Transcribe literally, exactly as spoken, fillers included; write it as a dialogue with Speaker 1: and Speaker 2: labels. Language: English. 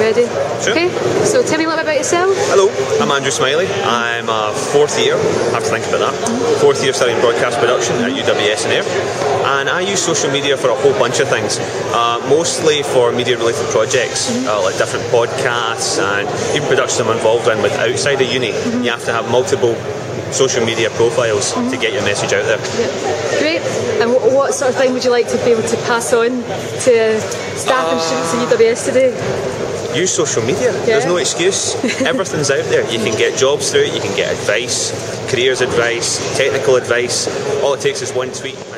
Speaker 1: already.
Speaker 2: Sure.
Speaker 1: Okay, so tell me a little bit about yourself.
Speaker 2: Hello, I'm Andrew Smiley. I'm a fourth year, I have to think about that, fourth year studying broadcast production at U W S and Ayr. And I use social media for a whole bunch of things, uh, mostly for media related projects, mm-hmm. uh, like different podcasts and even productions I'm involved in with outside of uni. Mm-hmm. You have to have multiple social media profiles mm-hmm. to get your message out there.
Speaker 1: Yeah. Great. And what, what sort of thing would you like to be able to pass on to staff uh, and students at U W S today?
Speaker 2: Use social media. Yeah. There's no excuse. Everything's out there. You can get jobs through it, you can get advice, careers advice, technical advice. All it takes is one tweet.